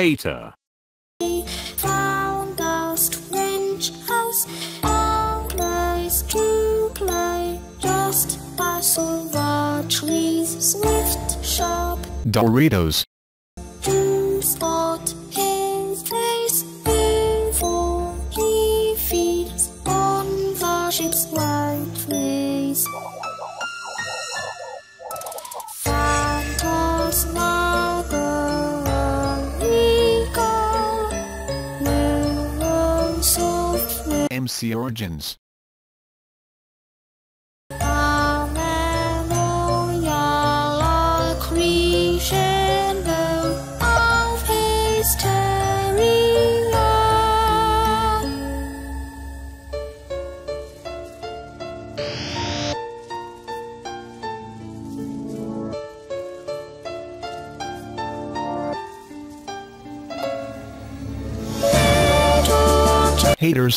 Hater. Found a strange house, a place to play, just past the trees, swift, sharp Doritos. to spot his face before he feeds on the ship's white fleece. mcorigins. Haters.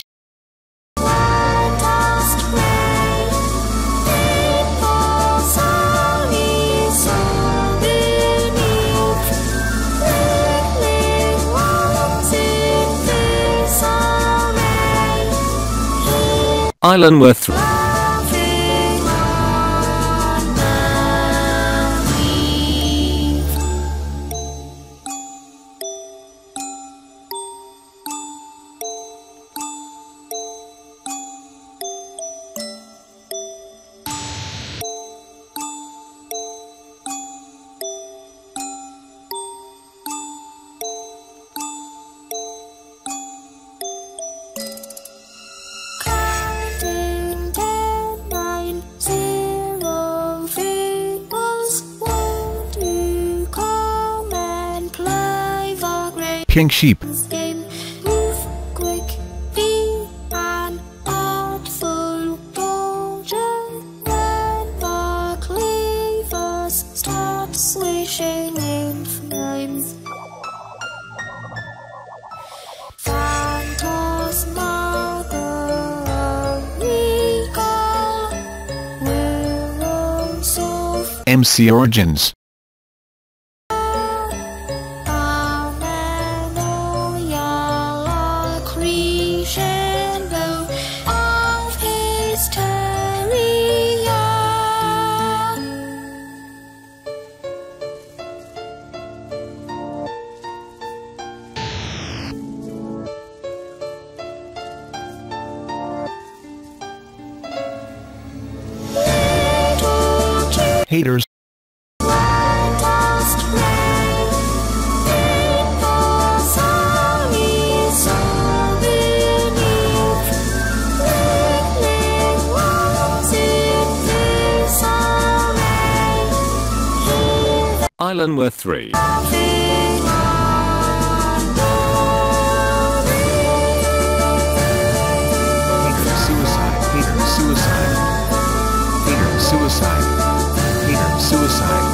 Island were three. Pink sheep. Move quick, be an artful dodger when the cleavers start swishing in flames. Phantasmagorical werewolves of mcorigins. Haters. Island were three. Suicide. Suicide. Suicide. Suicide.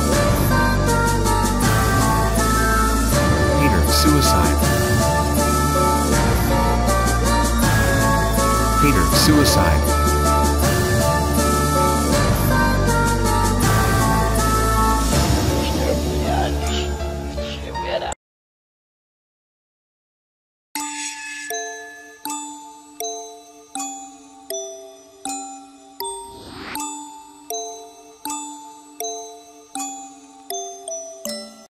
Suicide.